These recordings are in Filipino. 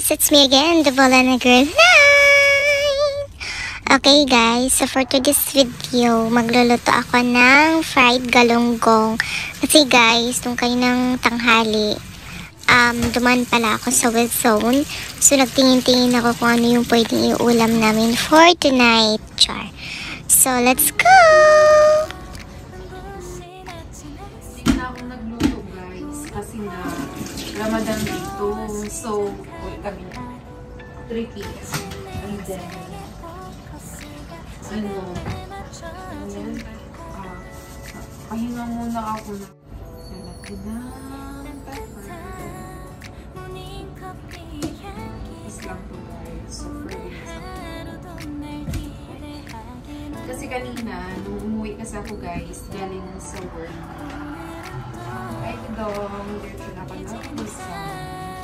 guys, it's me again, the Bolana Girl 9. Okay guys, so for today's video, magluluto ako ng fried galunggong. Kasi guys, nung kaninang tanghali, duman pala ako sa wet zone. So nagtingin-tingin ako kung ano yung pwedeng iulam namin for tonight. Char. So let's go! Hindi na ako nagluto guys, kasi nga Ramadan dito. So, kami 3 p.m. And then, pahinga muna ako na lalaki ng pepper. Tapos lang po guys. So, kasi kanina, nung umuwi kasi ako guys, galing sa work. Ay, dong, dito na ako na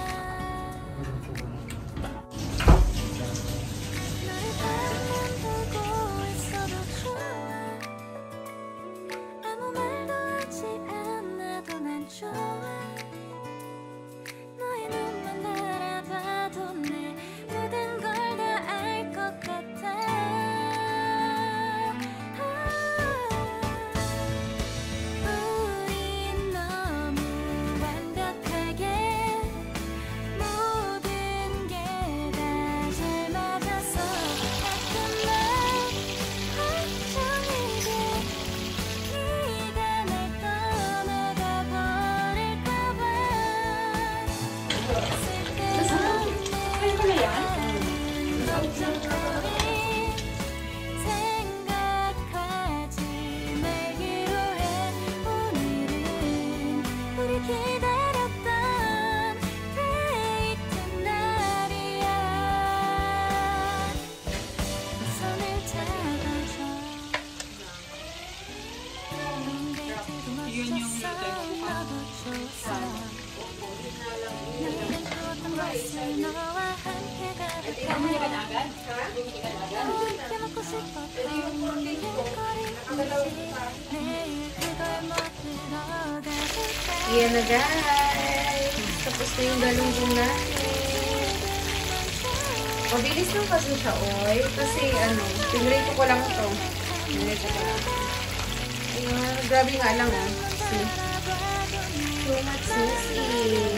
Ayan na guys. Tapos na yung galunggong natin. Mabilis lang kasi siya, oy. Kasi pinrito ko lang ito. Pinrito ko lang. Ayan, grabe nga lang, oh. See? Too much juicy.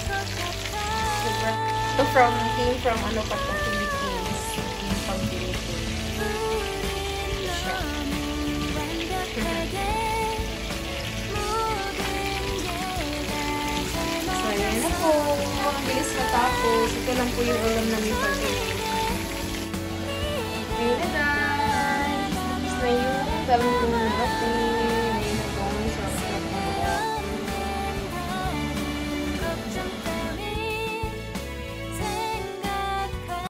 Ito came from Philippines. Came from Philippines. So, ayan na po. Ang bilis matapos. Ito lang po yung ulam namin for today. Ayan na guys. Tapos na yung galunggong natin.